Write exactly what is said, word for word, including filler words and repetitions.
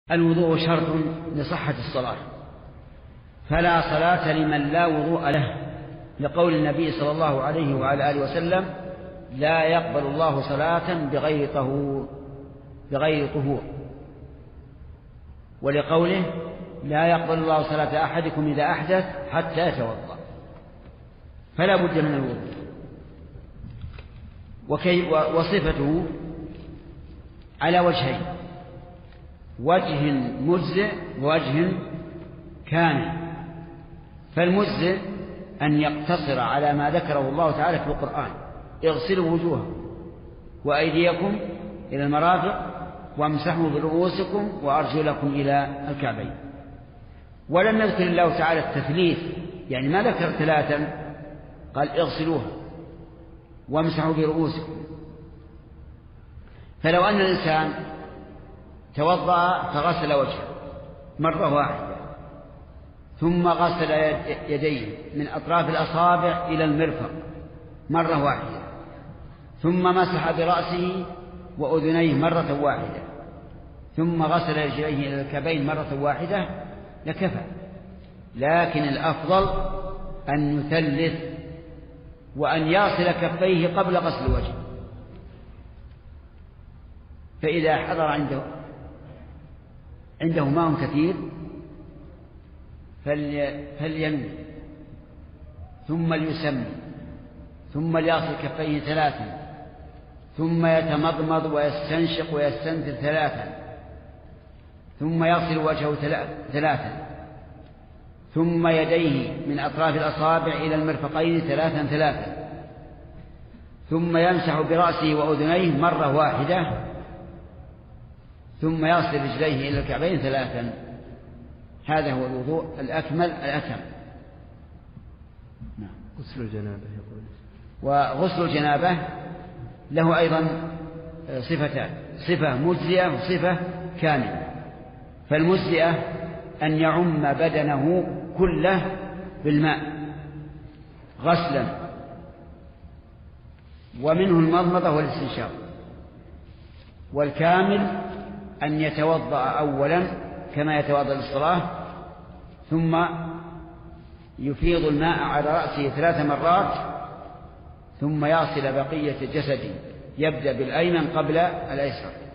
الوضوء شرط لصحة الصلاة، فلا صلاة لمن لا وضوء له، لقول النبي صلى الله عليه وعلى آله وسلم: لا يقبل الله صلاة بغير طهور بغير طهور ولقوله: لا يقبل الله صلاة أحدكم إذا أحدث حتى يتوضأ. فلا بد من الوضوء. وكي وصفته على وجهين: وجه مجزئ ووجه كامل. فالمجزئ أن يقتصر على ما ذكره الله تعالى في القرآن: اغسلوا وجوهكم وأيديكم إلى المرافق وامسحوا برؤوسكم وأرجلكم إلى الكعبين. ولم يذكر الله تعالى التثليث، يعني ما ذكر ثلاثا، قال اغسلوها وامسحوا برؤوسكم. فلو أن الإنسان توضأ فغسل وجهه مرة واحدة، ثم غسل يديه من أطراف الأصابع إلى المرفق مرة واحدة، ثم مسح برأسه وأذنيه مرة واحدة، ثم غسل رجليه إلى الكعبين مرة واحدة لكفى. لكن الأفضل أن يثلث وأن يغسل كفيه قبل غسل الوجه. فإذا حضر عنده عنده ماء كثير فلينوي، ثم ليسمي، ثم ليغسل كفيه ثلاثا، ثم يتمضمض ويستنشق ويستنثر ثلاثا، ثم يغسل وجهه ثلاثا، ثم يديه من أطراف الأصابع إلى المرفقين ثلاثا ثلاثا، ثم يمسح برأسه وأذنيه مرة واحدة، ثم يغسل رجليه إلى الكعبين ثلاثا. هذا هو الوضوء الأكمل الأتم. غسل الجنابة يقول. وغسل الجنابة له أيضا صفتان: صفة مجزئة وصفة كاملة. فالمجزئة أن يعم بدنه كله بالماء غسلا، ومنه المضمضة والاستنشاق. والكامل أن يتوضأ أولا كما يتوضأ للصلاة، ثم يفيض الماء على رأسه ثلاث مرات، ثم يغسل بقية جسده، يبدأ بالأيمن قبل الأيسر.